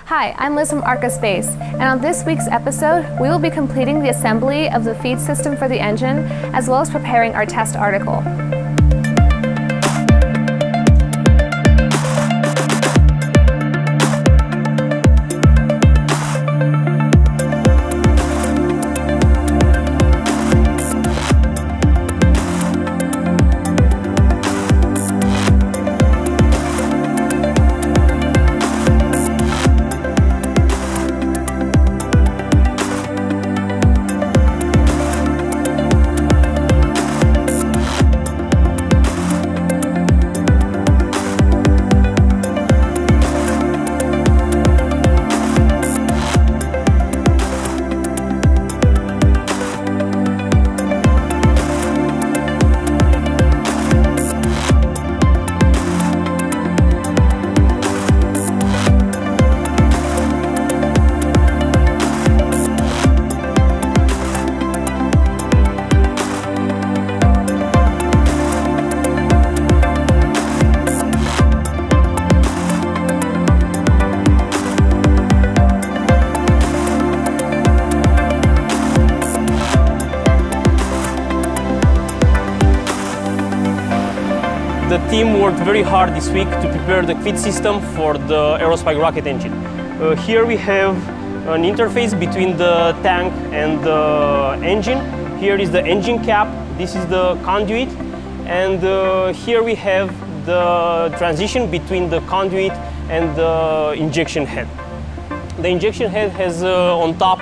Hi, I'm Liz from Aerospike, and on this week's episode, we will be completing the assembly of the feed system for the engine, as well as preparing our test article. The team worked very hard this week to prepare the feed system for the Aerospike rocket engine. Here we have an interface between the tank and the engine. Here is the engine cap, this is the conduit, and here we have the transition between the conduit and the injection head. The injection head has on top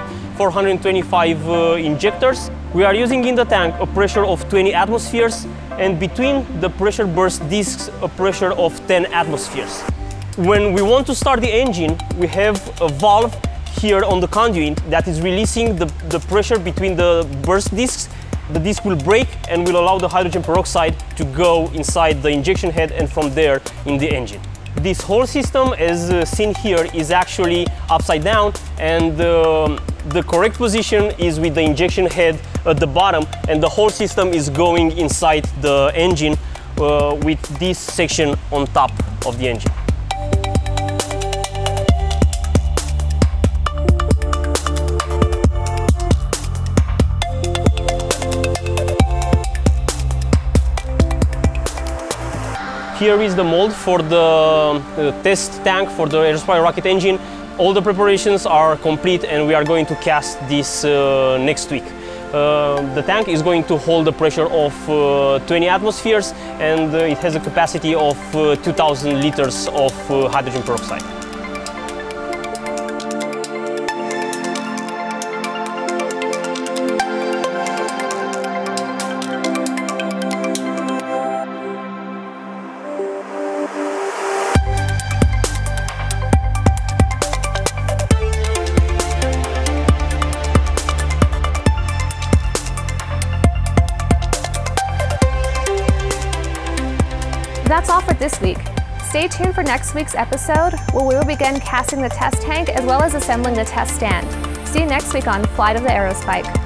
425 injectors. We are using in the tank a pressure of 20 atmospheres, and between the pressure burst discs a pressure of 10 atmospheres. When we want to start the engine, we have a valve here on the conduit that is releasing the pressure between the burst discs. The disc will break and will allow the hydrogen peroxide to go inside the injection head and from there in the engine. This whole system, as seen here, is actually upside down, and the correct position is with the injection head at the bottom, and the whole system is going inside the engine with this section on top of the engine. Here is the mold for the test tank for the Aerospike rocket engine. All the preparations are complete and we are going to cast this next week. The tank is going to hold a pressure of 20 atmospheres, and it has a capacity of 2,000 liters of hydrogen peroxide. That's all for this week. Stay tuned for next week's episode, where we will begin casting the test tank as well as assembling the test stand. See you next week on Flight of the Aerospike.